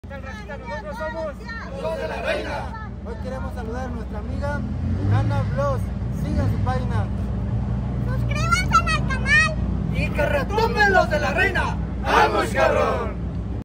Nosotros somos los de la Reina. Hoy queremos saludar a nuestra amiga Nana Blogs. Sigan su página. Suscríbanse al canal. Y que retumben los de la Reina. ¡Vamos, cabrón!